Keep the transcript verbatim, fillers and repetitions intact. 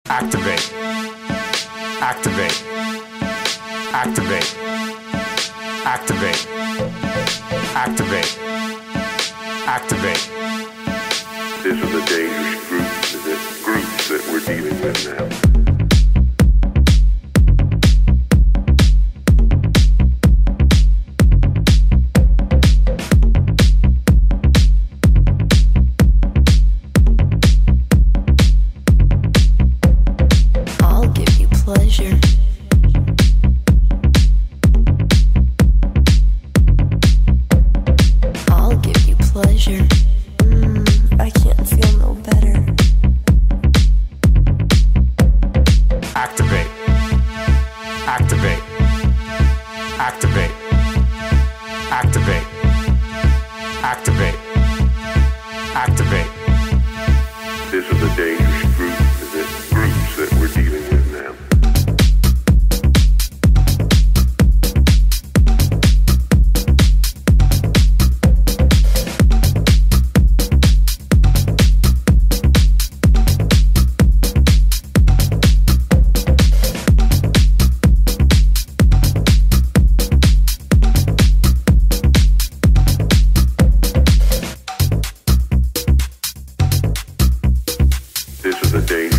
Activate. Activate. Activate. Activate. Activate. Activate. These are the dangerous groups that, groups that we're dealing with now. This is a danger.